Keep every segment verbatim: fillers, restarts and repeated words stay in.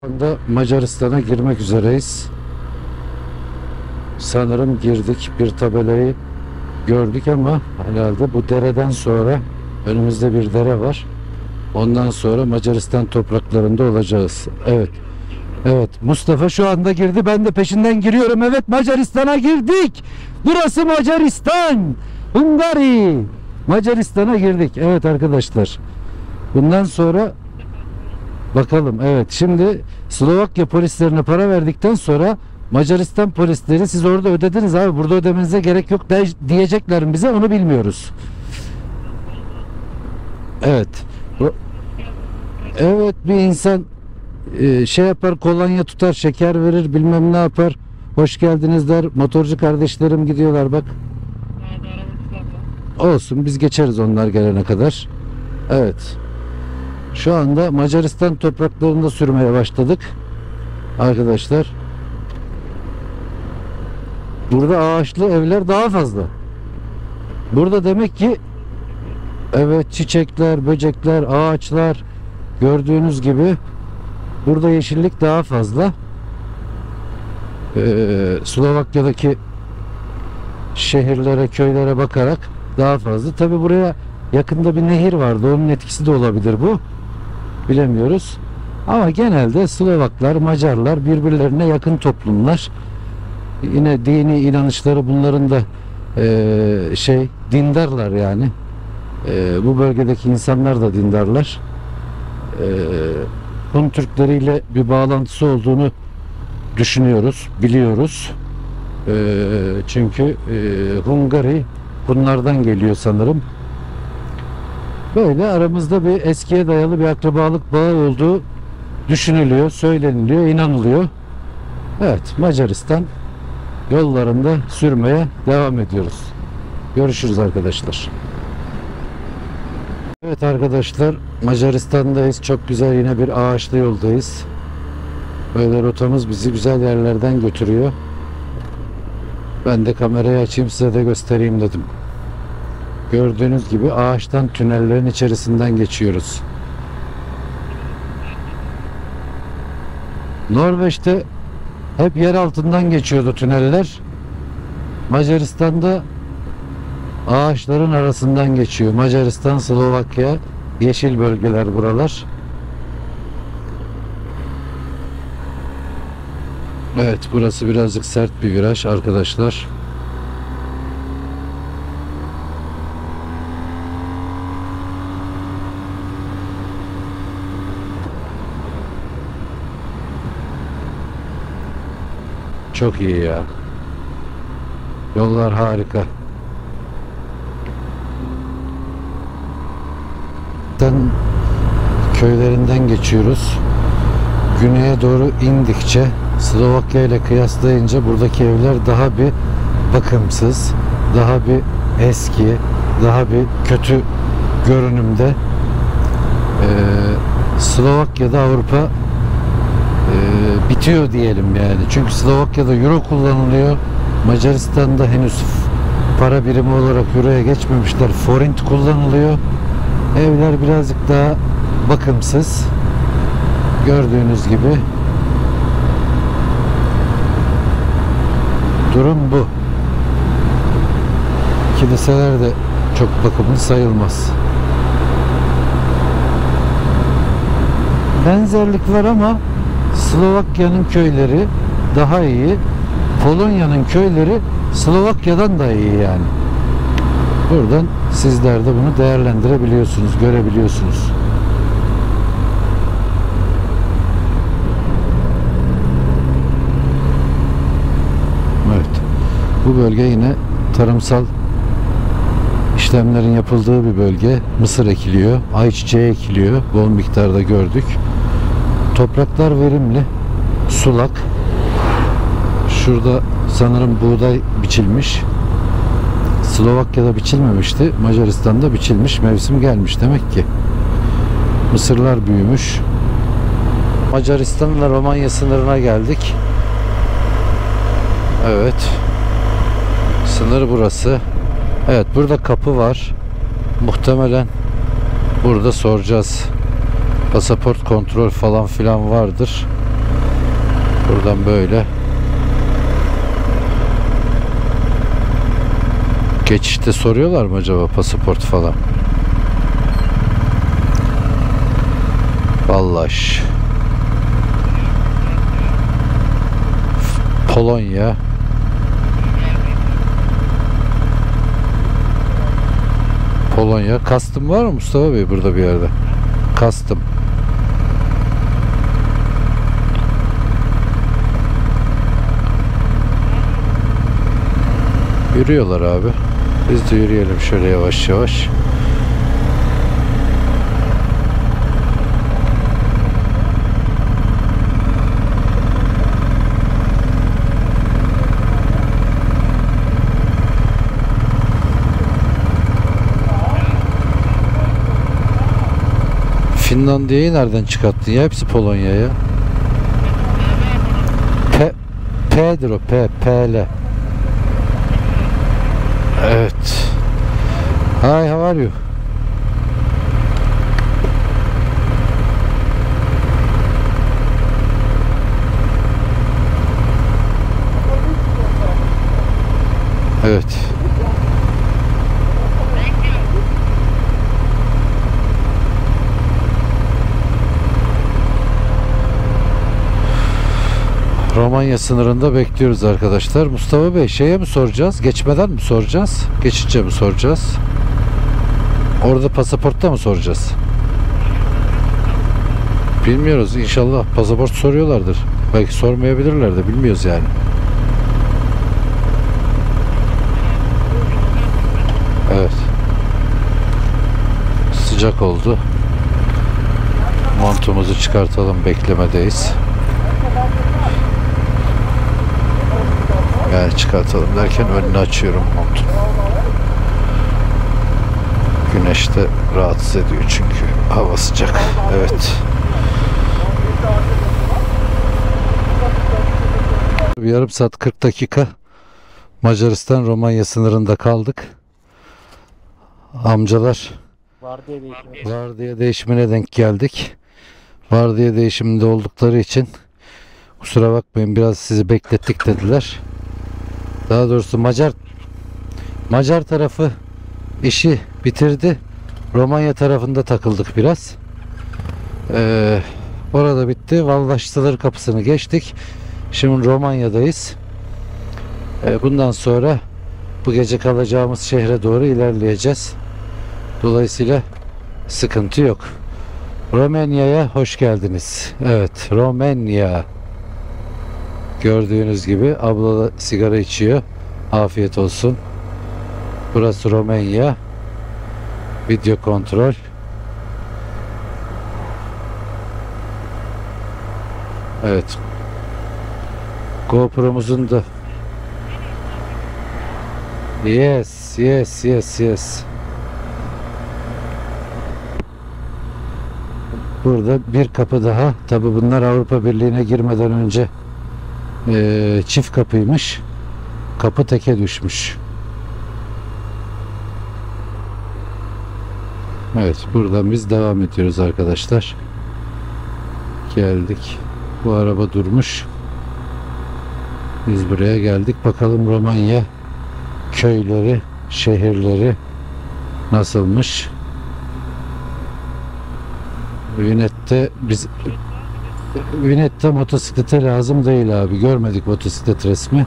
anda Macaristan'a girmek üzereyiz. Sanırım girdik. Bir tabelayı gördük ama herhalde bu dereden sonra önümüzde bir dere var. Ondan sonra Macaristan topraklarında olacağız. Evet. Evet. Mustafa şu anda girdi. Ben de peşinden giriyorum. Evet, Macaristan'a girdik. Burası Macaristan. Hungary. Macaristan'a girdik. Evet arkadaşlar. Bundan sonra bakalım. Evet. Şimdi Slovakya polislerine para verdikten sonra Macaristan polisleri siz orada ödediniz abi, burada ödemenize gerek yok diyecekler mi bize, onu bilmiyoruz. Evet. Evet, bir insan e, şey yapar, kolonya tutar, şeker verir, bilmem ne yapar. Hoş geldiniz der. Motorcu kardeşlerim gidiyorlar bak. Olsun, biz geçeriz onlar gelene kadar. Evet. Şu anda Macaristan topraklarında sürmeye başladık. Arkadaşlar. Burada ağaçlı evler daha fazla. Burada demek ki evet, çiçekler, böcekler, ağaçlar, gördüğünüz gibi burada yeşillik daha fazla. Ee, Slovakya'daki şehirlere, köylere bakarak daha fazla. Tabi buraya yakında bir nehir vardı. Onun etkisi de olabilir bu. Bilemiyoruz. Ama genelde Slovaklar, Macarlar birbirlerine yakın toplumlar. Yine dini inanışları bunların da e, şey dindarlar yani. E, bu bölgedeki insanlar da dindarlar. E, Hun Türkleriyle bir bağlantısı olduğunu düşünüyoruz, biliyoruz. E, çünkü e, Hungary bunlardan geliyor sanırım. Böyle aramızda bir eskiye dayalı bir akrabalık bağı olduğu düşünülüyor, söyleniliyor, inanılıyor. Evet, Macaristan yollarında sürmeye devam ediyoruz. Görüşürüz arkadaşlar. Evet arkadaşlar, Macaristan'dayız. Çok güzel, yine bir ağaçlı yoldayız. Böyle rotamız bizi güzel yerlerden götürüyor. Ben de kamerayı açayım, size de göstereyim dedim. Gördüğünüz gibi ağaçtan tünellerin içerisinden geçiyoruz. Norveç'te hep yer altından geçiyordu tüneller. Macaristan'da ağaçların arasından geçiyor. Macaristan, Slovakya, yeşil bölgeler buralar. Evet, burası birazcık sert bir viraj arkadaşlar. Çok iyi ya. Yollar harika. Köylerinden geçiyoruz. Güneye doğru indikçe, Slovakya ile kıyaslayınca buradaki evler daha bir bakımsız, daha bir eski, daha bir kötü görünümde. Ee, Slovakya'da Avrupa e, bitiyor diyelim yani. Çünkü Slovakya'da euro kullanılıyor. Macaristan'da henüz para birimi olarak euroya geçmemişler. Forint kullanılıyor. Evler birazcık daha bakımsız. Gördüğünüz gibi durum bu. Kiliseler de çok bakımlı sayılmaz. Benzerlik var ama Slovakya'nın köyleri daha iyi. Polonya'nın köyleri Slovakya'dan da iyi yani. Buradan sizler de bunu değerlendirebiliyorsunuz, görebiliyorsunuz. Evet. Bu bölge yine tarımsal işlemlerin yapıldığı bir bölge. Mısır ekiliyor, ayçiçeği ekiliyor. Bol miktarda gördük. Topraklar verimli, sulak. Şurada sanırım buğday biçilmiş. Slovakya'da biçilmemişti. Macaristan'da biçilmiş. Mevsim gelmiş demek ki. Mısırlar büyümüş. Macaristan'la Romanya sınırına geldik. Evet. Sınır burası. Evet, burada kapı var. Muhtemelen burada soracağız. Pasaport kontrol falan filan vardır. Buradan böyle. Geçişte soruyorlar mı acaba pasaport falan? Vallahi. Polonya. Polonya. Custom var mı Mustafa Bey burada bir yerde? Custom. Yürüyorlar abi. Biz de yürüyelim şöyle yavaş yavaş. Finlandiya'yı nereden çıkarttın ya? Hepsi Polonya'ya. P Pedro P P L. Evet. Hi, how are you? Evet. Romanya sınırında bekliyoruz arkadaşlar. Mustafa Bey şeye mi soracağız? Geçmeden mi soracağız? Geçince mi soracağız? Orada pasaportta mı soracağız? Bilmiyoruz. İnşallah pasaport soruyorlardır. Belki sormayabilirler de bilmiyoruz yani. Evet. Sıcak oldu. Montumuzu çıkartalım. Beklemedeyiz. Yani çıkartalım derken önünü açıyorum montun. Güneşte rahatsız ediyor çünkü hava sıcak. Evet. Bir yarım saat kırk dakika Macaristan Romanya sınırında kaldık. Amcalar Vardiya değişimi. Vardiya değişimine denk geldik. Vardiya değişiminde oldukları için kusura bakmayın biraz sizi beklettik dediler. Daha doğrusu Macar Macar tarafı işi bitirdi. Romanya tarafında takıldık biraz. Ee, orada bitti. Vallahi sınır kapısını geçtik. Şimdi Romanya'dayız. Ee, bundan sonra bu gece kalacağımız şehre doğru ilerleyeceğiz. Dolayısıyla sıkıntı yok. Romanya'ya hoş geldiniz. Evet, Romanya. Gördüğünüz gibi abla da sigara içiyor. Afiyet olsun. Burası Romanya. Video kontrol. Evet. GoPro'muzun da Yes, yes, yes, yes. Burada bir kapı daha. Tabi bunlar Avrupa Birliği'ne girmeden önce e, çift kapıymış. Kapı teke düşmüş. Evet, buradan biz devam ediyoruz arkadaşlar. Geldik. Bu araba durmuş. Biz buraya geldik. Bakalım Romanya köyleri, şehirleri nasılmış? Vinette biz Vinette motosiklete lazım değil abi. Görmedik motosiklet resmi.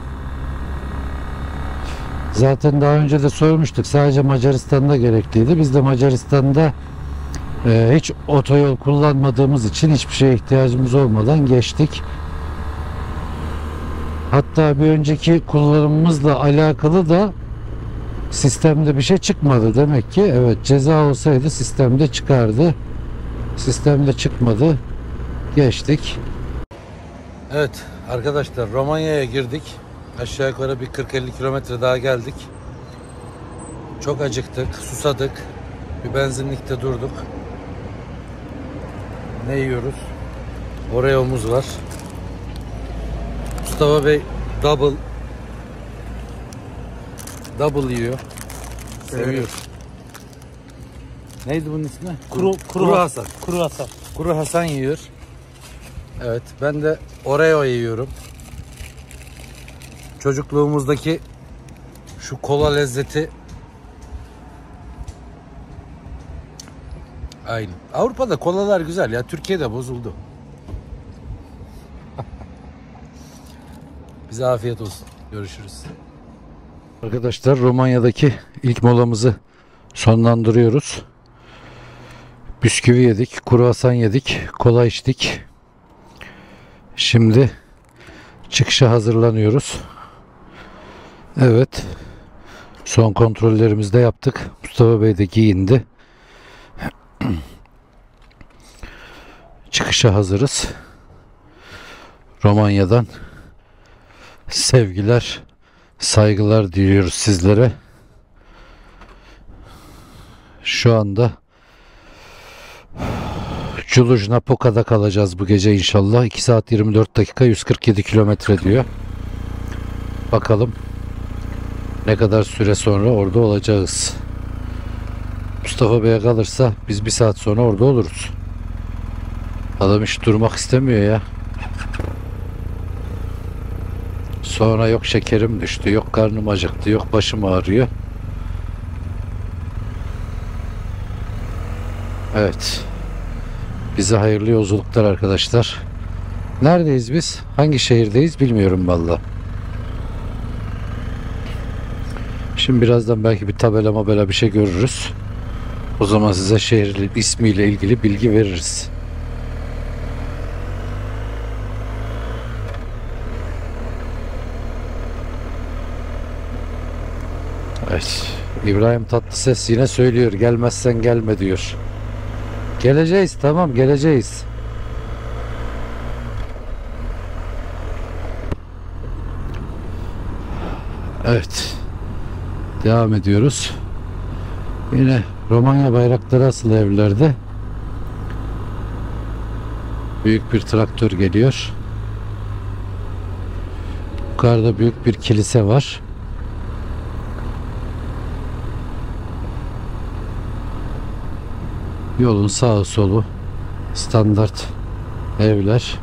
Zaten daha önce de sormuştuk. Sadece Macaristan'da gerekliydi. Biz de Macaristan'da e, hiç otoyol kullanmadığımız için hiçbir şeye ihtiyacımız olmadan geçtik. Hatta bir önceki kullanımımızla alakalı da sistemde bir şey çıkmadı. Demek ki evet, ceza olsaydı sistemde çıkardı. Sistemde çıkmadı. Geçtik. Evet arkadaşlar, Romanya'ya girdik. Aşağı yukarı bir kırk elli kilometre daha geldik. Çok acıktık, susadık. Bir benzinlikte durduk. Ne yiyoruz? Oreo'muz var. Mustafa Bey double double yiyor. Seviyor. Neydi bunun ismi? Kuru, kuru, Kuru Hasan. Kuru Hasan. Kuru Hasan yiyor. Evet, ben de Oreo yiyorum. Çocukluğumuzdaki şu kola lezzeti aynı. Avrupa'da kolalar güzel ya, Türkiye'de bozuldu. Bize afiyet olsun. Görüşürüz. Arkadaşlar, Romanya'daki ilk molamızı sonlandırıyoruz. Bisküvi yedik, kruvasan yedik, kola içtik. Şimdi çıkışa hazırlanıyoruz. Evet. Son kontrollerimizi de yaptık. Mustafa Bey de giyindi. Çıkışa hazırız. Romanya'dan sevgiler, saygılar diliyoruz sizlere. Şu anda Cluj-Napoca'da kalacağız bu gece inşallah. iki saat yirmi dört dakika, yüz kırk yedi kilometre diyor. Bakalım ne kadar süre sonra orada olacağız. Mustafa Bey'e kalırsa biz bir saat sonra orada oluruz. Adam hiç durmak istemiyor ya. Sonra yok şekerim düştü, yok karnım acıktı, yok başım ağrıyor. Evet. Bize hayırlı yolculuklar arkadaşlar. Neredeyiz biz? Hangi şehirdeyiz bilmiyorum valla. Şimdi birazdan belki bir tabela mabela bir şey görürüz. O zaman size şehrin ismiyle ilgili bilgi veririz. Evet. İbrahim Tatlıses yine söylüyor. Gelmezsen gelme diyor. Geleceğiz, tamam, geleceğiz. Evet. Devam ediyoruz. Yine Romanya bayrakları asılı evlerde. Büyük bir traktör geliyor. Yukarıda büyük bir kilise var. Yolun sağı solu standart evler.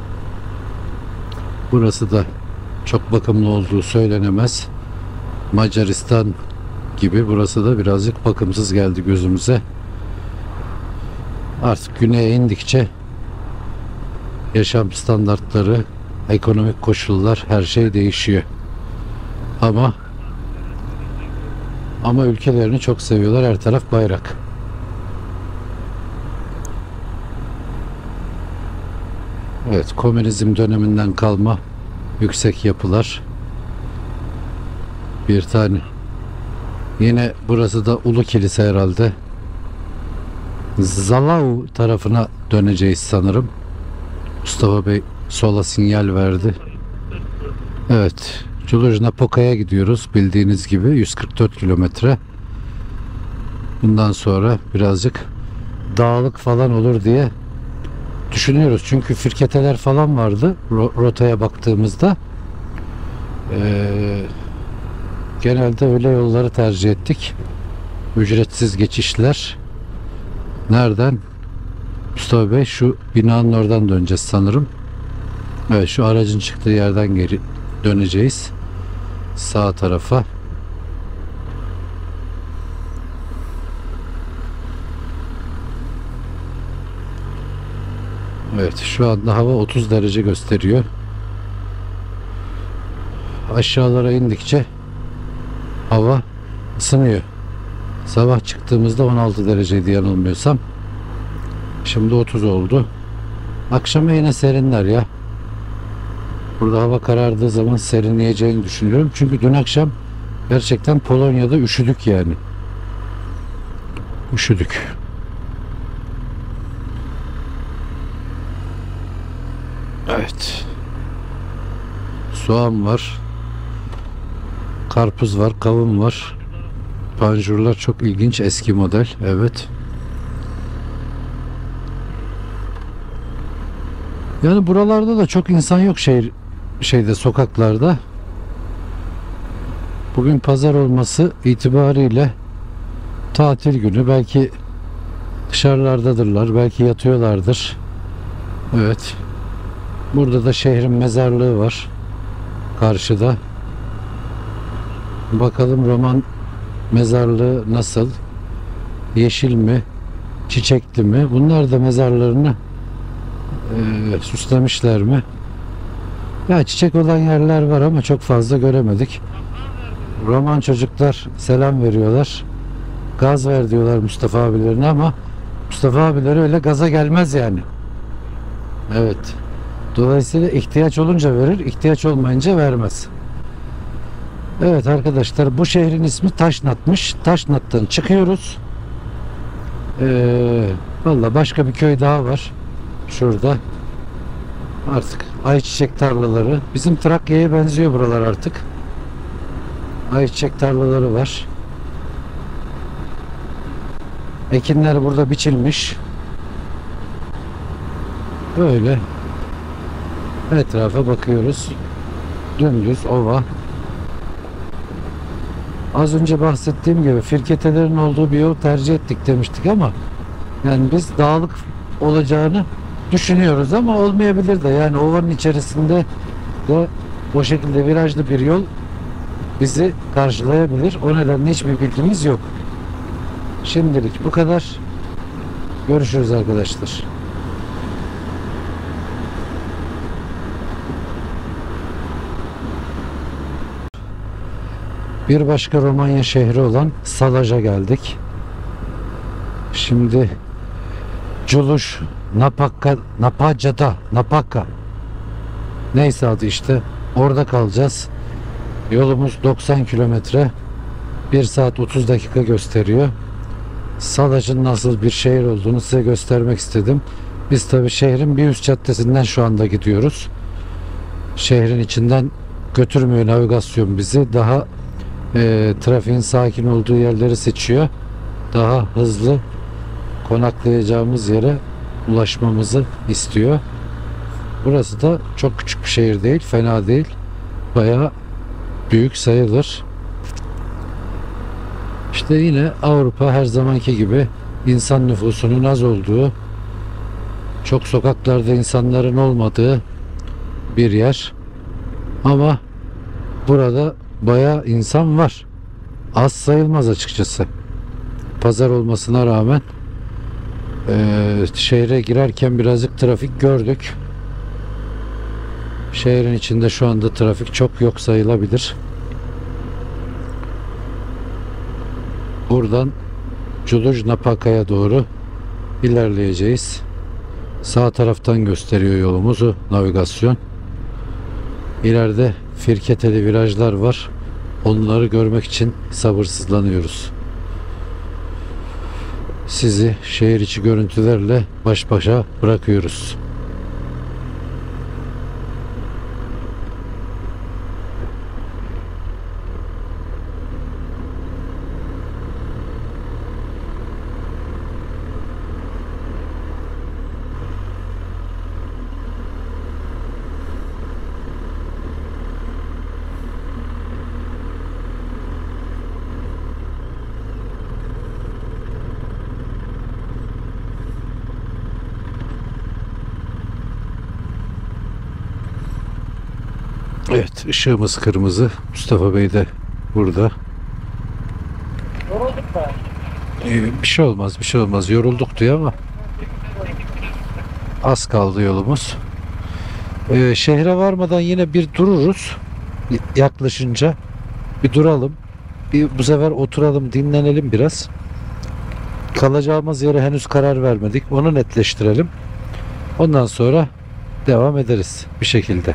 Burası da çok bakımlı olduğu söylenemez. Macaristan gibi burası da birazcık bakımsız geldi gözümüze. Artık güneye indikçe yaşam standartları, ekonomik koşullar, her şey değişiyor. Ama ama ülkelerini çok seviyorlar. Her taraf bayrak. Evet, komünizm döneminden kalma yüksek yapılar. Bir tane. Yine burası da Ulu Kilise herhalde. Zalau tarafına döneceğiz sanırım. Mustafa Bey sola sinyal verdi. Evet, Cluj-Napoca'ya gidiyoruz bildiğiniz gibi, yüz kırk dört kilometre. Bundan sonra birazcık dağlık falan olur diye düşünüyoruz. Çünkü firketeler falan vardı rotaya baktığımızda. Ee, genelde öyle yolları tercih ettik. Ücretsiz geçişler. Nereden? Mustafa Bey, şu binanın oradan döneceğiz sanırım. Evet, şu aracın çıktığı yerden geri döneceğiz. Sağ tarafa. Evet, şu anda hava otuz derece gösteriyor. Aşağılara indikçe hava ısınıyor. Sabah çıktığımızda on altı dereceydi yanılmıyorsam. Şimdi otuz oldu. Akşama yine serinler ya. Burada hava karardığı zaman serinleyeceğini düşünüyorum. Çünkü dün akşam gerçekten Polonya'da üşüdük yani. Üşüdük. Evet. Soğan var. Karpuz var, kavun var. Panjurlar çok ilginç, eski model. Evet. Yani buralarda da çok insan yok şehir şeyde, sokaklarda. Bugün pazar olması itibariyle tatil günü. Belki dışarılardadırlar, belki yatıyorlardır. Evet. Burada da şehrin mezarlığı var. Karşıda. Bakalım roman mezarlığı nasıl? Yeşil mi? Çiçekli mi? Bunlar da mezarlarını e, süslemişler mi? Ya çiçek olan yerler var ama çok fazla göremedik. Roman çocuklar selam veriyorlar. Gaz ver diyorlar Mustafa abilerine ama Mustafa abileri öyle gaza gelmez yani. Evet. Dolayısıyla ihtiyaç olunca verir, ihtiyaç olmayınca vermez. Evet arkadaşlar, bu şehrin ismi Taşnat'mış. Taşnat'tan çıkıyoruz. Ee, Valla başka bir köy daha var. Şurada. Artık ayçiçek tarlaları. Bizim Trakya'ya benziyor buralar artık. Ayçiçek tarlaları var. Ekinler burada biçilmiş. Böyle etrafa bakıyoruz. Dümdüz ova. Az önce bahsettiğim gibi firketelerin olduğu bir yol tercih ettik demiştik ama yani biz dağlık olacağını düşünüyoruz ama olmayabilir de, yani ovanın içerisinde de o şekilde virajlı bir yol bizi karşılayabilir. O nedenle hiçbir bilgimiz yok. Şimdilik bu kadar. Görüşürüz arkadaşlar. Bir başka Romanya şehri olan Salaj'a geldik. Şimdi Culuş, Napaka, Napaca'da, Napaka. Neyse adı işte. Orada kalacağız. Yolumuz doksan kilometre. bir saat otuz dakika gösteriyor. Salaj'ın nasıl bir şehir olduğunu size göstermek istedim. Biz tabii şehrin bir üst caddesinden şu anda gidiyoruz. Şehrin içinden götürmüyor navigasyon bizi. Daha e, trafiğin sakin olduğu yerleri seçiyor. Daha hızlı konaklayacağımız yere ulaşmamızı istiyor. Burası da çok küçük bir şehir değil, fena değil. Bayağı büyük sayılır. İşte yine Avrupa her zamanki gibi insan nüfusunun az olduğu, çok sokaklarda insanların olmadığı bir yer. Ama burada bayağı insan var. Az sayılmaz açıkçası. Pazar olmasına rağmen e, şehre girerken birazcık trafik gördük. Şehrin içinde şu anda trafik çok yok sayılabilir. Buradan Cluj-Napaka'ya doğru ilerleyeceğiz. Sağ taraftan gösteriyor yolumuzu navigasyon. İleride firketeli virajlar var. Onları görmek için sabırsızlanıyoruz. Sizi şehir içi görüntülerle baş başa bırakıyoruz. Evet, ışığımız kırmızı. Mustafa Bey de burada. Yorulduk da. Ee, bir şey olmaz, bir şey olmaz. Yorulduk diyor ama az kaldı yolumuz. Ee, şehre varmadan yine bir dururuz. Yaklaşınca bir duralım. Bir bu sefer oturalım, dinlenelim biraz. Kalacağımız yere henüz karar vermedik. Onu netleştirelim. Ondan sonra devam ederiz bir şekilde.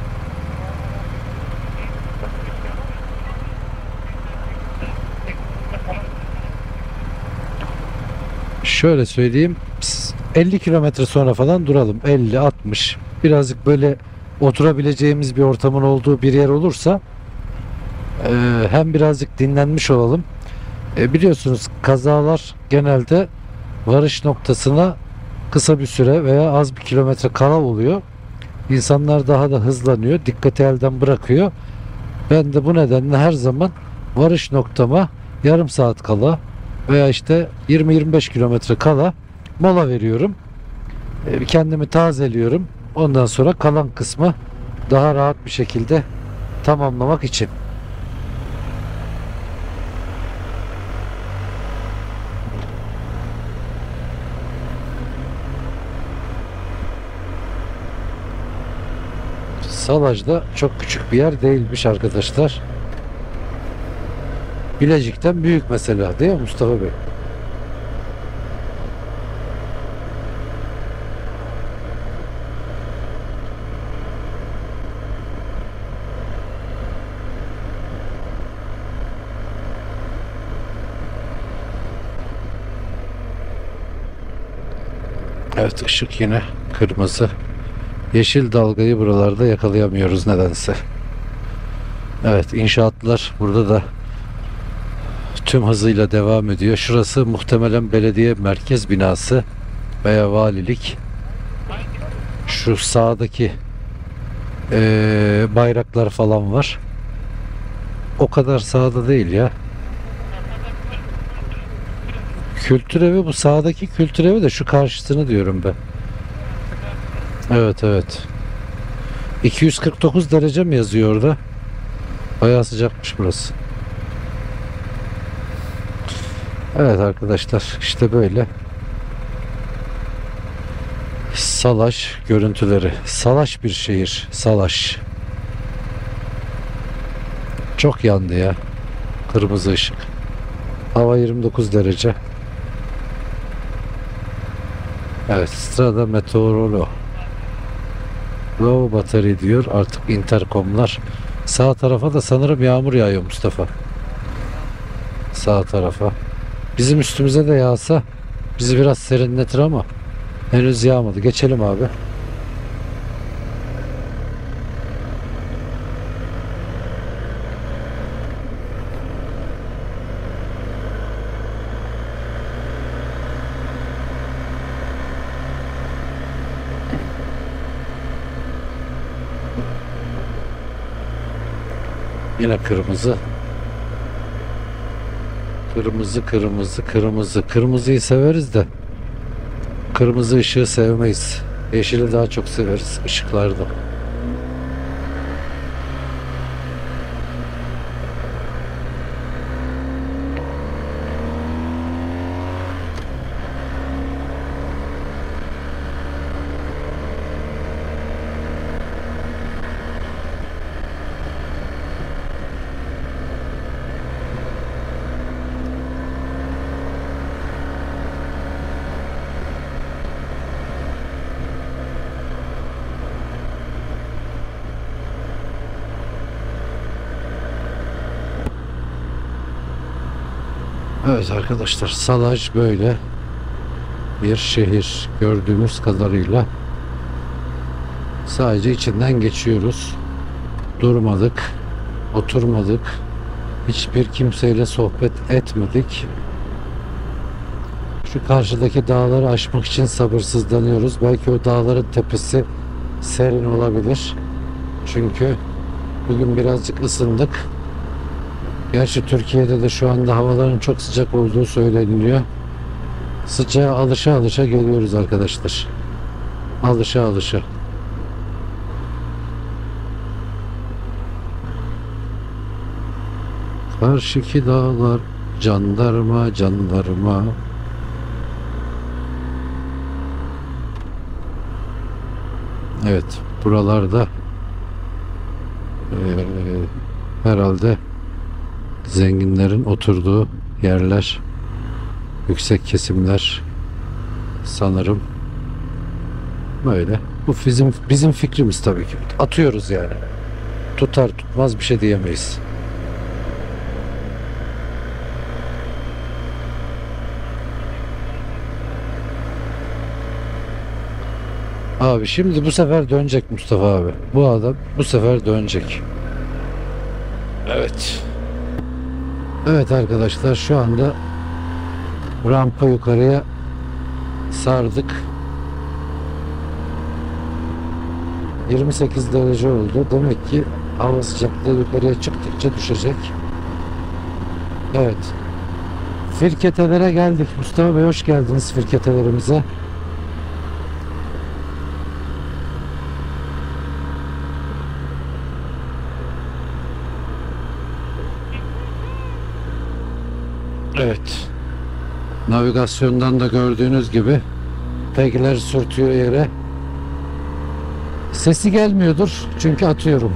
Şöyle söyleyeyim, elli kilometre sonra falan duralım. elli altmış. Birazcık böyle oturabileceğimiz bir ortamın olduğu bir yer olursa e, hem birazcık dinlenmiş olalım. E, biliyorsunuz kazalar genelde varış noktasına kısa bir süre veya az bir kilometre kala oluyor. İnsanlar daha da hızlanıyor, dikkati elden bırakıyor. Ben de bu nedenle her zaman varış noktama yarım saat kala veya işte yirmi yirmi beş kilometre kala mola veriyorum. E, kendimi tazeliyorum. Ondan sonra kalan kısmı daha rahat bir şekilde tamamlamak için. Salaj'da çok küçük bir yer değilmiş arkadaşlar. Bilecik'ten büyük mesela, değil mi Mustafa Bey? Evet, ışık yine kırmızı. Yeşil dalgayı buralarda yakalayamıyoruz nedense. Evet, inşaatlar burada da tüm hızıyla devam ediyor. Şurası muhtemelen belediye merkez binası veya valilik. Şu sağdaki eee, bayraklar falan var. O kadar sağda değil ya. Kültür evi, bu sağdaki kültür evi de şu karşısını diyorum ben. Evet, evet. iki yüz kırk dokuz derece mi yazıyor orada? Bayağı sıcakmış burası. Evet arkadaşlar, işte böyle Salaş görüntüleri. Salaş bir şehir. Salaş. Çok yandı ya. Kırmızı ışık. Hava yirmi dokuz derece. Evet, sırada meteorolo. Low battery diyor. Artık interkomlar. Sağ tarafa da sanırım yağmur yağıyor Mustafa. Sağ tarafa. Bizim üstümüze de yağsa bizi biraz serinletir ama henüz yağmadı. Geçelim abi. Yine kırmızı. Kırmızı, kırmızı, kırmızı. Kırmızıyı severiz de kırmızı ışığı sevmeyiz. Yeşili daha çok severiz ışıklarda. Evet arkadaşlar, Salaj böyle bir şehir gördüğümüz kadarıyla. Sadece içinden geçiyoruz. Durmadık, oturmadık. Hiçbir kimseyle sohbet etmedik. Şu karşıdaki dağları aşmak için sabırsızlanıyoruz. Belki o dağların tepesi serin olabilir. Çünkü bugün birazcık ısındık. Gerçi Türkiye'de de şu anda havaların çok sıcak olduğu söyleniliyor. Sıcağa alışa alışa geliyoruz arkadaşlar. Alışa alışa. Karşıki dağlar jandarma jandarma. Evet, buralarda ee, herhalde zenginlerin oturduğu yerler, yüksek kesimler sanırım. Böyle. Bu bizim bizim fikrimiz tabii ki. Atıyoruz yani. Tutar tutmaz bir şey diyemeyiz. Abi şimdi bu sefer dönecek Mustafa abi. Bu adam bu sefer dönecek. Evet. Evet arkadaşlar, şu anda rampa yukarıya sardık. yirmi sekiz derece oldu. Demek ki hava sıcaklığı yukarıya çıktıkça düşecek. Evet. Firketelere geldik. Mustafa Bey hoş geldiniz firketelerimize. Evet. Navigasyondan da gördüğünüz gibi pegler sürtüyor yere. Sesi gelmiyordur çünkü atıyorum.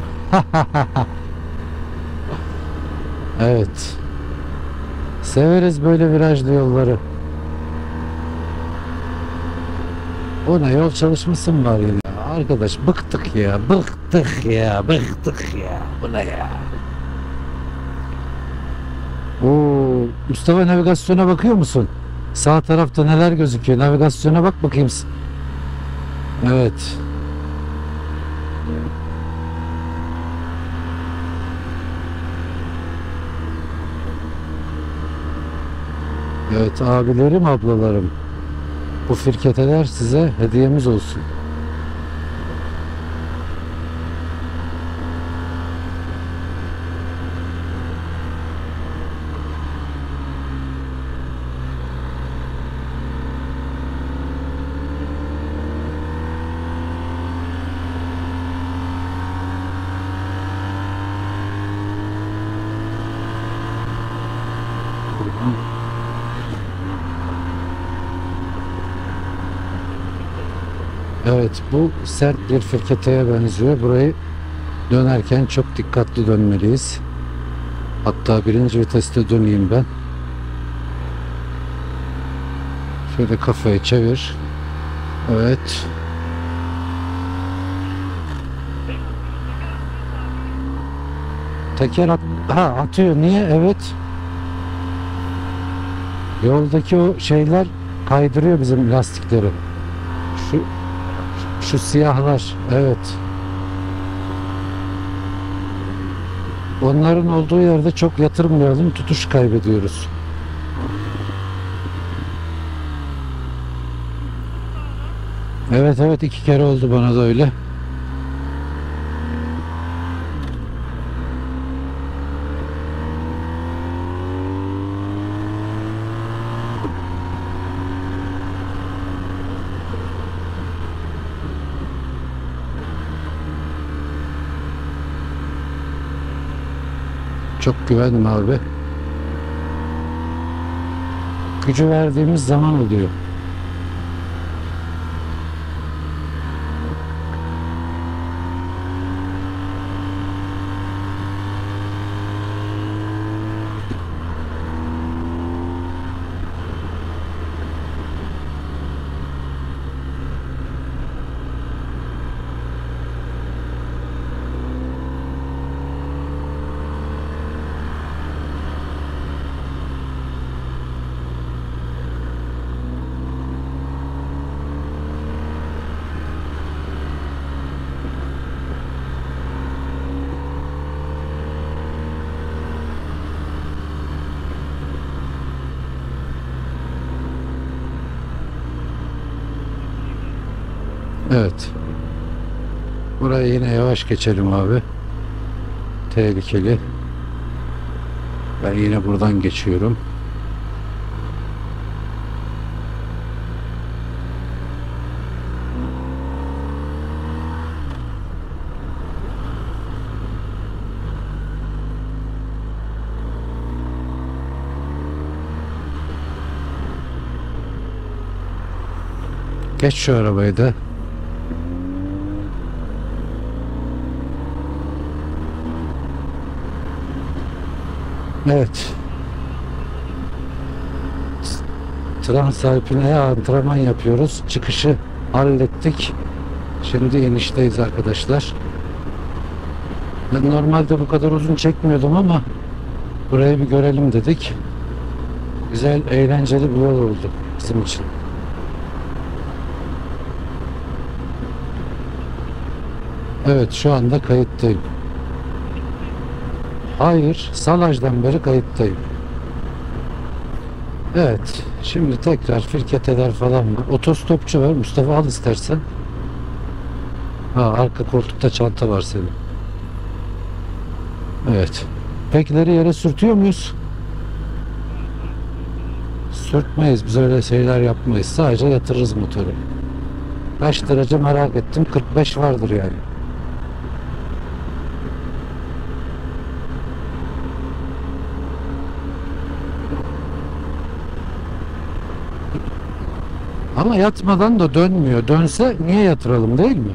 Evet. Severiz böyle virajlı yolları. O ne, yol çalışması mı var yine? Arkadaş bıktık ya, bıktık ya, bıktık ya. Bu ne ya? Oo, Mustafa navigasyona bakıyor musun? Sağ tarafta neler gözüküyor? Navigasyona bak bakayım. Evet. Evet abilerim, ablalarım. Bu firketeler size hediyemiz olsun. Evet, bu sert bir firketeye benziyor. Burayı dönerken çok dikkatli dönmeliyiz. Hatta birinci viteste döneyim ben. Şöyle kafayı çevir. Evet. Teker at ha, atıyor. Niye? Evet. Yoldaki o şeyler kaydırıyor bizim lastikleri. Şu şu siyahlar. Evet. Onların olduğu yerde çok yatırmayalım. Tutuş kaybediyoruz. Evet evet, iki kere oldu bana da öyle. Çok güvendim abi. Gücü verdiğimiz zaman oluyor. Evet. Burayı yine yavaş geçelim abi. Tehlikeli. Ben yine buradan geçiyorum. Geç şu arabayı da. Evet. Transalpine'ye antrenman yapıyoruz. Çıkışı hallettik. Şimdi inişteyiz arkadaşlar. Ben normalde bu kadar uzun çekmiyordum ama burayı bir görelim dedik. Güzel, eğlenceli bir yol oldu bizim için. Evet, şu anda kayıttayım. Hayır, salajdan beri kayıttayım. Evet, şimdi tekrar firketeler falan var. Otostopçu var. Mustafa al istersen. Ha, arka koltukta çanta var senin. Evet. Pekleri yere sürtüyor muyuz? Sürtmeyiz. Biz öyle şeyler yapmayız. Sadece yatırırız motoru. Kaç derece merak ettim. kırk beş vardır yani. Ama yatmadan da dönmüyor. Dönse niye yatıralım, değil mi?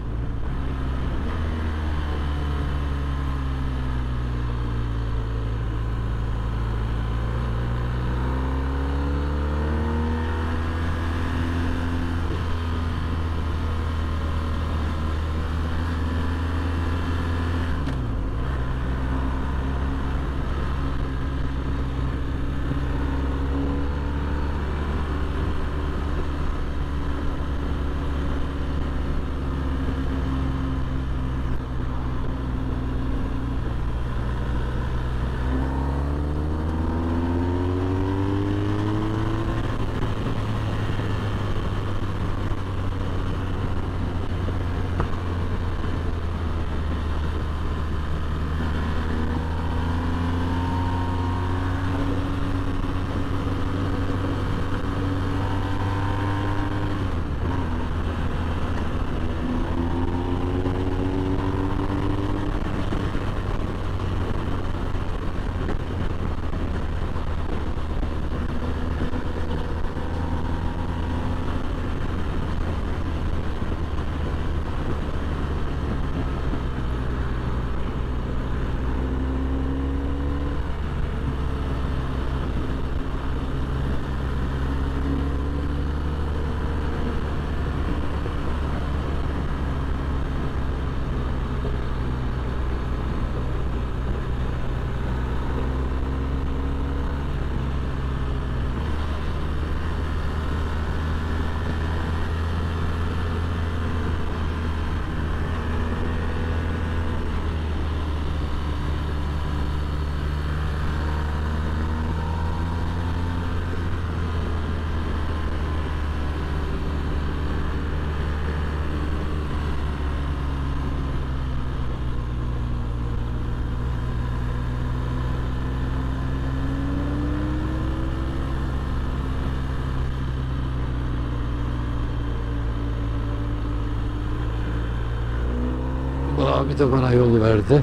Bu abi de bana yol verdi.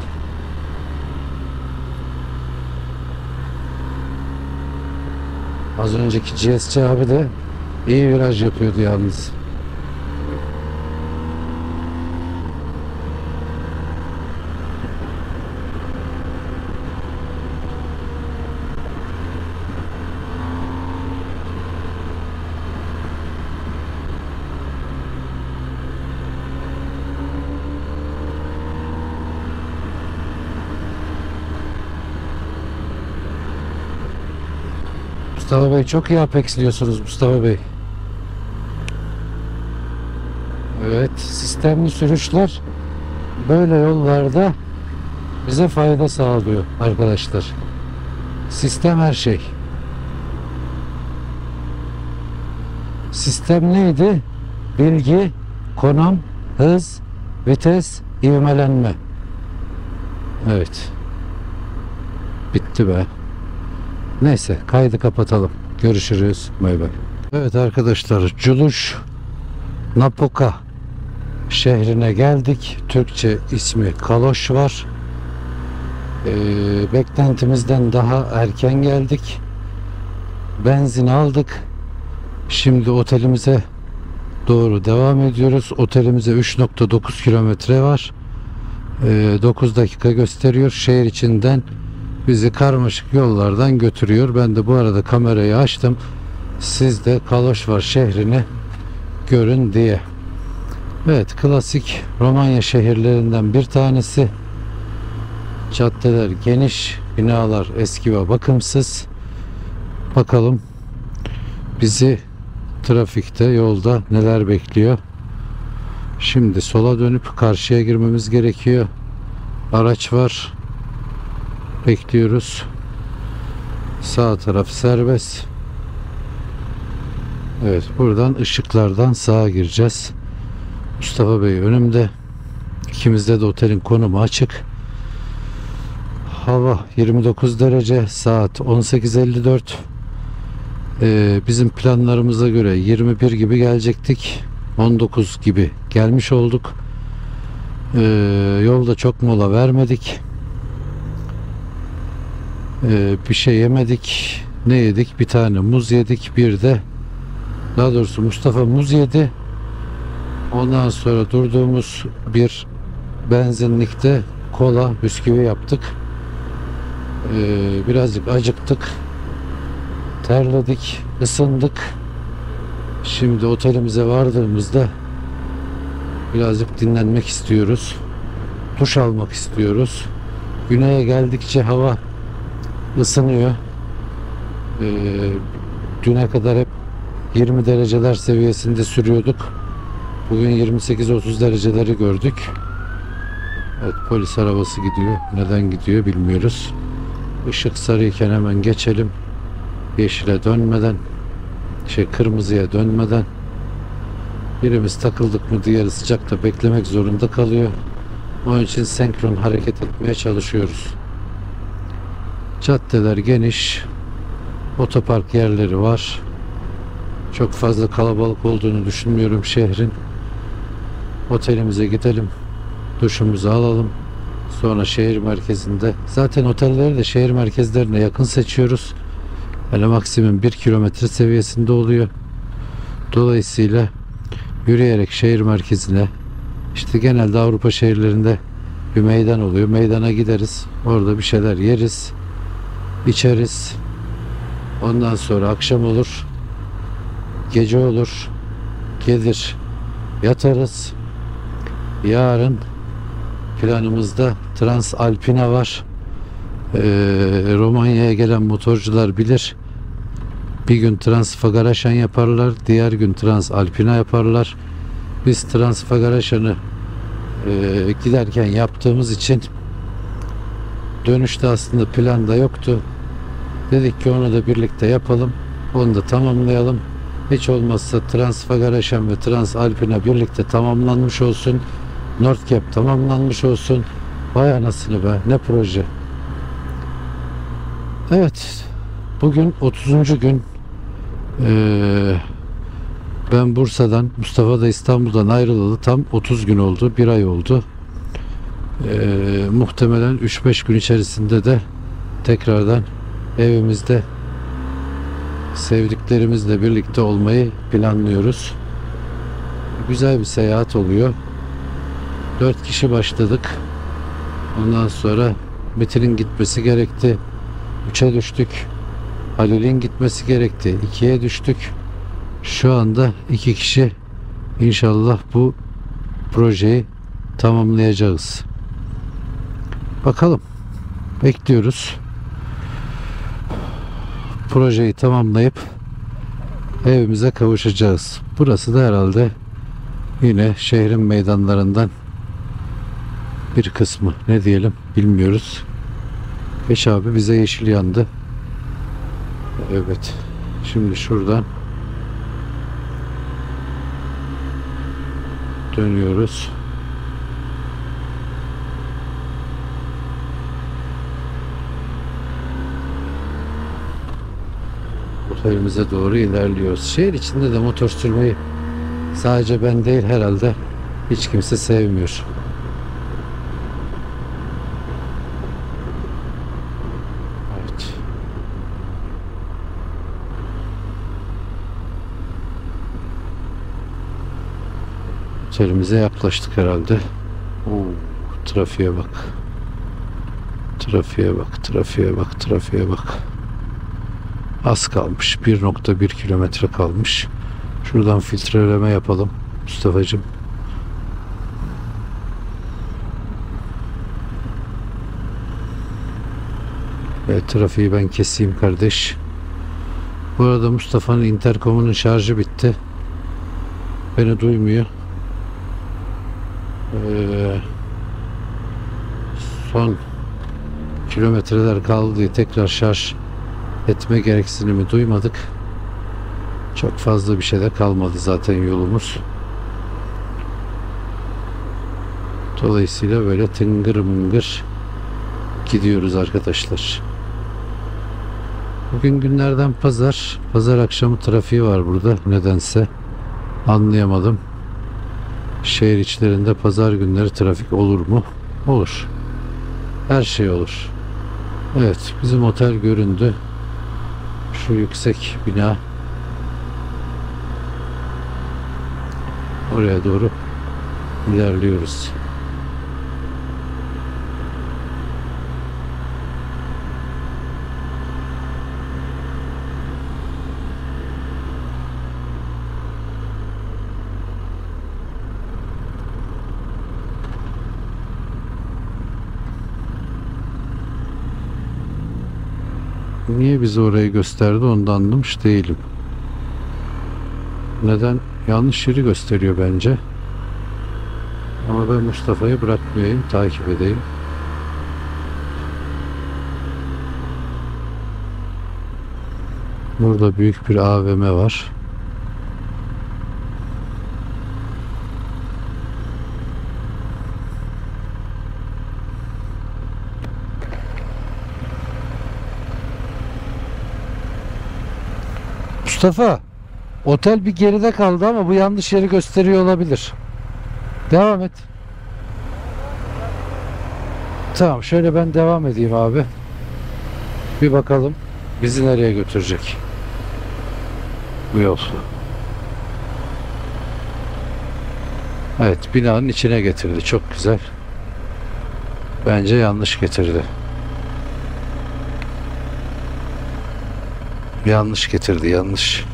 Az önceki G S C abi de iyi viraj yapıyordu yalnız. Mustafa Bey çok iyi apexliyorsunuz Mustafa Bey. Evet, sistemli sürüşler böyle yollarda bize fayda sağlıyor arkadaşlar. Sistem her şey. Sistem neydi? Bilgi, konum, hız, vites, ivmelenme. Evet. Bitti be. Neyse, kaydı kapatalım. Görüşürüz. Bay bay. Evet arkadaşlar, Culuş Napoca şehrine geldik. Türkçe ismi Kaloş var. Ee, beklentimizden daha erken geldik. Benzin aldık. Şimdi otelimize doğru devam ediyoruz. Otelimize üç nokta dokuz kilometre var. Ee, dokuz dakika gösteriyor. Şehir içinden bizi karmaşık yollardan götürüyor. Ben de bu arada kamerayı açtım. Siz de Kaloşvar şehrini görün diye. Evet, klasik Romanya şehirlerinden bir tanesi. Caddeler geniş, binalar eski ve bakımsız. Bakalım bizi trafikte, yolda neler bekliyor. Şimdi sola dönüp karşıya girmemiz gerekiyor. Araç var. Bekliyoruz. Sağ taraf serbest. Evet, buradan ışıklardan sağa gireceğiz. Mustafa Bey önümde. İkimizde de otelin konumu açık. Hava yirmi dokuz derece. Saat on sekiz elli dört. Ee, bizim planlarımıza göre yirmi bir gibi gelecektik. on dokuz gibi gelmiş olduk. Ee, yolda çok mola vermedik. Ee, bir şey yemedik. Ne yedik? Bir tane muz yedik. Bir de Daha doğrusu Mustafa muz yedi. Ondan sonra durduğumuz bir benzinlikte kola, bisküvi yaptık. Ee, birazcık acıktık. Terledik, ısındık. Şimdi otelimize vardığımızda birazcık dinlenmek istiyoruz. Duş almak istiyoruz. Güneye geldikçe hava ısınıyor. Ee, düne kadar hep yirmi dereceler seviyesinde sürüyorduk. Bugün yirmi sekiz otuz dereceleri gördük. Evet, polis arabası gidiyor. Neden gidiyor bilmiyoruz. Işık sarıyken hemen geçelim. Yeşile dönmeden, şey kırmızıya dönmeden. Birimiz takıldık mı diğeri sıcakta beklemek zorunda kalıyor. Onun için senkron hareket etmeye çalışıyoruz. Caddeler geniş. Otopark yerleri var. Çok fazla kalabalık olduğunu düşünmüyorum şehrin. Otelimize gidelim. Duşumuzu alalım. Sonra şehir merkezinde. Zaten otelleri de şehir merkezlerine yakın seçiyoruz. Yani maksimum bir kilometre seviyesinde oluyor. Dolayısıyla yürüyerek şehir merkezine, işte genelde Avrupa şehirlerinde bir meydan oluyor. Meydana gideriz. Orada bir şeyler yeriz. İçeriz. Ondan sonra akşam olur. Gece olur. Gelir. Yatarız. Yarın planımızda Transalpina var. Ee, Romanya'ya gelen motorcular bilir. Bir gün Transfagaraşan yaparlar. Diğer gün Transalpina yaparlar. Biz Transfagaraşan'ı e, giderken yaptığımız için dönüşte aslında planda yoktu. Dedik ki onu da birlikte yapalım. Onu da tamamlayalım. Hiç olmazsa Transfagaraşan ve Transalpina birlikte tamamlanmış olsun. Nordcap tamamlanmış olsun. Vay anasını be, ne proje. Evet, bugün otuzuncu gün. Ee, ben Bursa'dan, Mustafa da İstanbul'dan ayrılalı tam otuz gün oldu, bir ay oldu. Ee, muhtemelen üç beş gün içerisinde de tekrardan evimizde sevdiklerimizle birlikte olmayı planlıyoruz. Güzel bir seyahat oluyor. Dört kişi başladık. Ondan sonra Metin'in gitmesi gerekti. Üçe düştük. Halil'in gitmesi gerekti. İkiye düştük. Şu anda iki kişi inşallah bu projeyi tamamlayacağız. Bakalım. Bekliyoruz. Projeyi tamamlayıp evimize kavuşacağız. Burası da herhalde yine şehrin meydanlarından bir kısmı. Ne diyelim bilmiyoruz. Beş abi bize yeşil yandı. Evet. Şimdi şuradan dönüyoruz. Otelimize doğru ilerliyoruz. Şehir içinde de motor sürmeyi sadece ben değil herhalde hiç kimse sevmiyor. Evet. Otelimize yaklaştık herhalde. Oo, trafiğe bak. Trafiğe bak, trafiğe bak, trafiğe bak. Az kalmış. bir nokta bir kilometre kalmış. Şuradan filtreleme yapalım Mustafa'cığım. Evet, trafiği ben keseyim kardeş. Bu arada Mustafa'nın interkomunun şarjı bitti. Beni duymuyor. Ee, son kilometreler kaldı diye tekrar şarj etme gereksinimi duymadık. Çok fazla bir şey de kalmadı zaten yolumuz. Dolayısıyla böyle tıngır mıngır gidiyoruz arkadaşlar. Bugün günlerden pazar. Pazar akşamı trafiği var burada nedense. Anlayamadım. Şehir içlerinde pazar günleri trafik olur mu? Olur. Her şey olur. Evet, bizim otel göründü. Şu yüksek bina. Oraya doğru ilerliyoruz. Niye bizi orayı gösterdi onu da anlamış değilim. Neden? Yanlış yeri gösteriyor bence. Ama ben Mustafa'yı bırakmayayım, takip edeyim. Burada büyük bir A V M var. Mustafa, otel bir geride kaldı ama bu yanlış yeri gösteriyor olabilir. Devam et. Tamam, şöyle ben devam edeyim abi. Bir bakalım bizi nereye götürecek bu yol. Evet, binanın içine getirdi. Çok güzel. Bence yanlış getirdi. Yanlış getirdi, yanlış.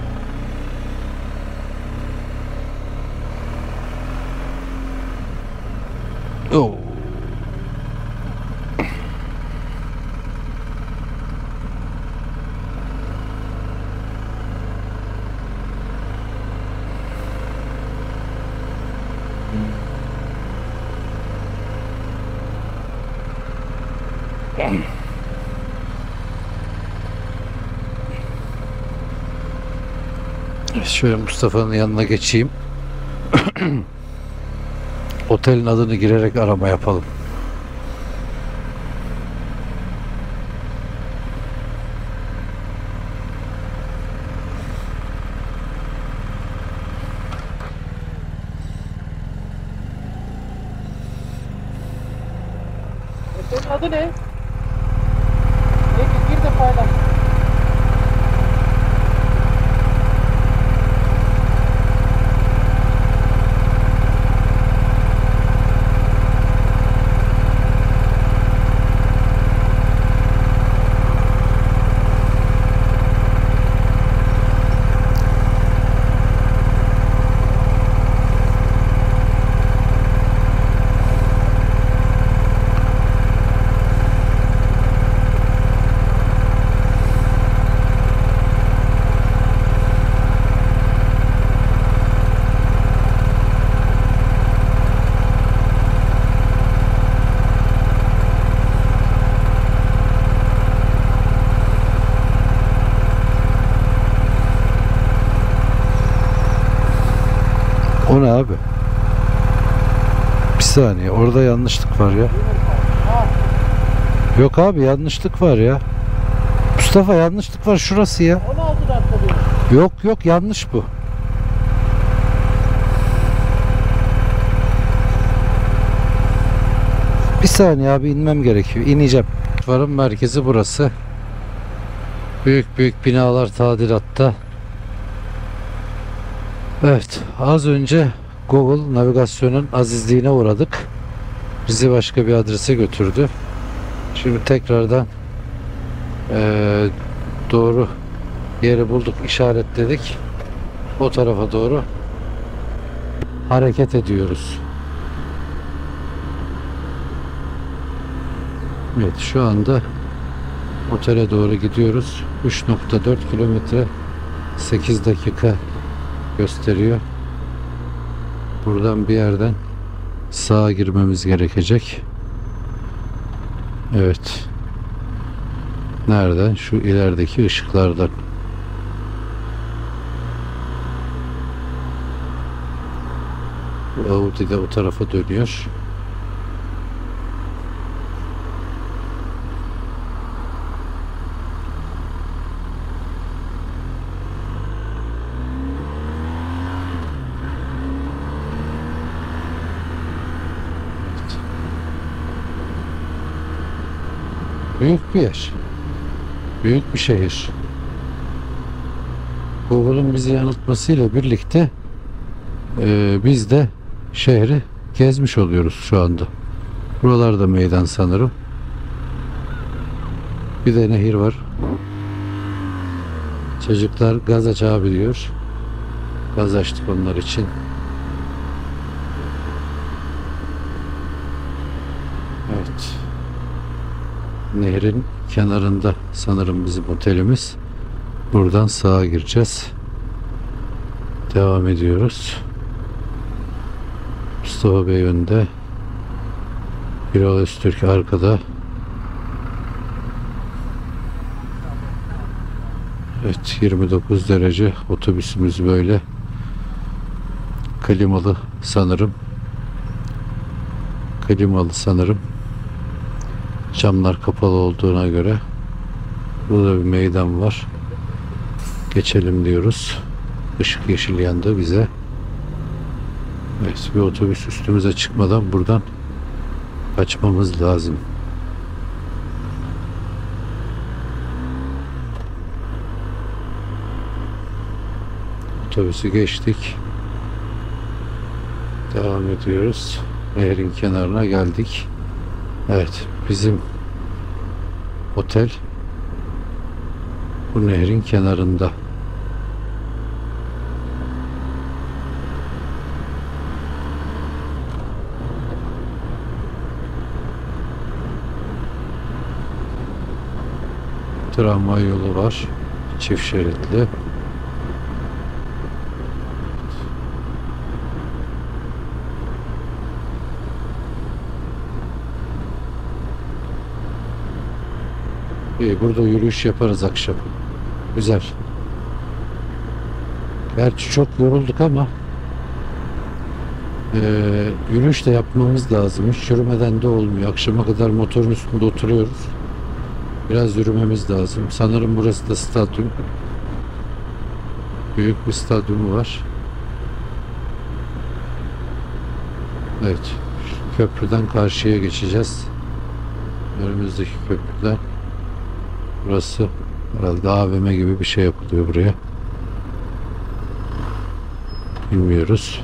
Oo. Şöyle Mustafa'nın yanına geçeyim. Otelin adını girerek arama yapalım. Otelin adı ne? Ne gir de paylaş. O ne abi? Bir saniye, orada yanlışlık var ya. Yok abi, yanlışlık var ya. Mustafa, yanlışlık var, şurası ya. on altı dakika diyor. Yok yok, yanlış bu. Bir saniye abi, inmem gerekiyor. İneceğim. Varım merkezi burası. Büyük büyük binalar tadilatta. Evet, az önce Google navigasyonun azizliğine uğradık. Bizi başka bir adrese götürdü. Şimdi tekrardan ee, doğru yeri bulduk, işaretledik. O tarafa doğru hareket ediyoruz. Evet, şu anda otele doğru gidiyoruz. üç nokta dört kilometre, sekiz dakika gösteriyor. Buradan bir yerden sağa girmemiz gerekecek. Evet. Nereden? Şu ilerideki ışıklardan. Bu Audi de o tarafa dönüyor. Büyük bir yer. Büyük bir şehir. Google'un bizi yanıltmasıyla birlikte Ee, biz de şehri gezmiş oluyoruz şu anda. Buralarda meydan sanırım. Bir de nehir var. Çocuklar gaz aç abi diyor. Gaz açtık onlar için. Evet. Nehrin kenarında sanırım bizim otelimiz. Buradan sağa gireceğiz. Devam ediyoruz. Mustafa Bey önde. Birol Öztürk arkada. Evet, yirmi dokuz derece otobüsümüz böyle. Klimalı sanırım. Klimalı sanırım. Camlar kapalı olduğuna göre. Burada bir meydan var. Geçelim diyoruz. Işık yeşil yandı bize. Evet, bir otobüs üstümüze çıkmadan buradan kaçmamız lazım. Otobüsü geçtik. Devam ediyoruz. Nehrin kenarına geldik. Evet, bizim otel bu nehrin kenarında. Tramvay yolu var. Çift şeritli. İyi, burada yürüyüş yaparız akşam. Güzel. Gerçi çok yorulduk ama e, yürüyüş de yapmamız lazım. Hiç yürümeden de olmuyor. Akşama kadar motorun üstünde oturuyoruz. Biraz yürümemiz lazım. Sanırım burası da stadyum. Büyük bir stadyumu var. Evet. Köprüden karşıya geçeceğiz. Önümüzdeki köprüden. Burası herhalde A V M gibi bir şey yapılıyor buraya. Bilmiyoruz.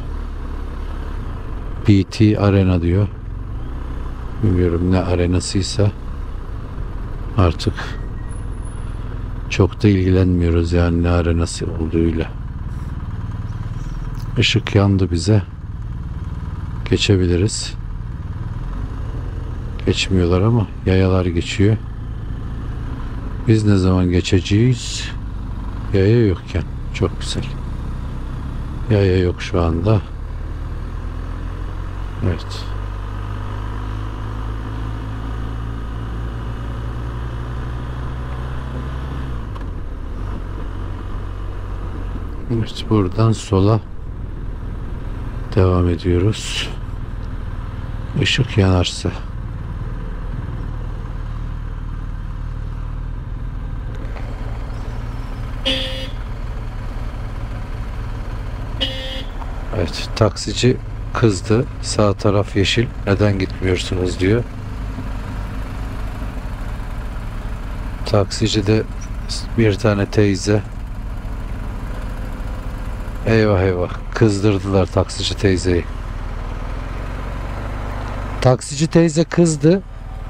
B T Arena diyor. Bilmiyorum ne arenasıysa. Artık çok da ilgilenmiyoruz yani ne arenası olduğuyla. Işık yandı bize. Geçebiliriz. Geçmiyorlar ama yayalar geçiyor. Biz ne zaman geçeceğiz? Yaya yokken. Çok güzel. Yaya yok şu anda. Evet. Evet, buradan sola devam ediyoruz. Işık yanarsa. Evet, taksici kızdı. Sağ taraf yeşil. Neden gitmiyorsunuz diyor. Taksici de bir tane teyze. Eyvah eyvah. Kızdırdılar taksici teyzeyi. Taksici teyze kızdı.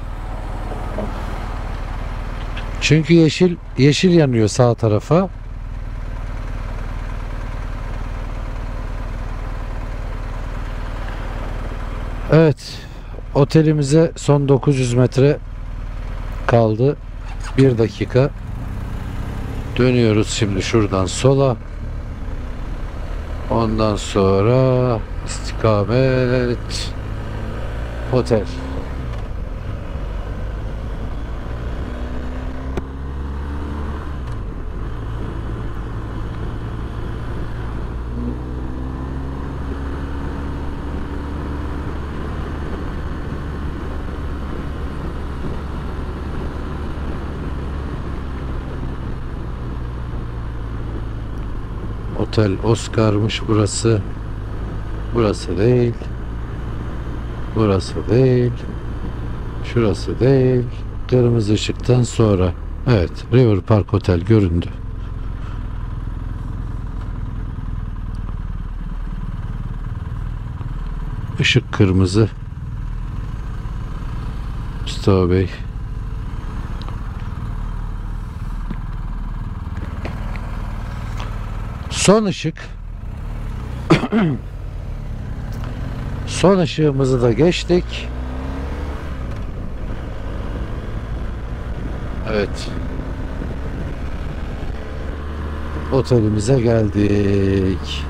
Çünkü yeşil yeşil yanıyor sağ tarafa. Evet. Otelimize son dokuz yüz metre kaldı. Bir dakika. Dönüyoruz şimdi şuradan sola. Ondan sonra istikamet otel. Otel Oscar'mış burası. Burası değil. Burası değil. Şurası değil. Kırmızı ışıktan sonra. Evet, River Park Otel göründü. Işık kırmızı. Mustafa Bey. Son ışık. Son ışığımızı da geçtik. Evet. Otelimize geldik.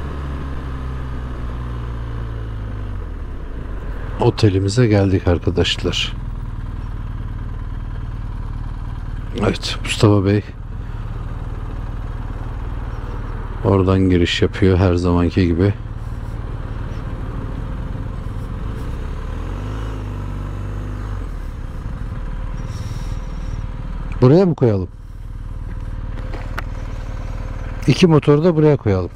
Otelimize geldik arkadaşlar. Evet, Mustafa Bey oradan giriş yapıyor her zamanki gibi. Buraya mı koyalım? İki motoru da buraya koyalım.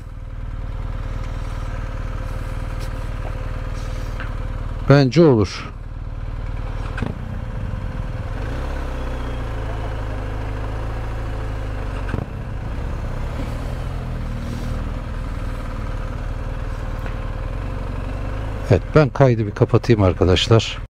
Bence olur. Evet, ben kaydı bir kapatayım arkadaşlar.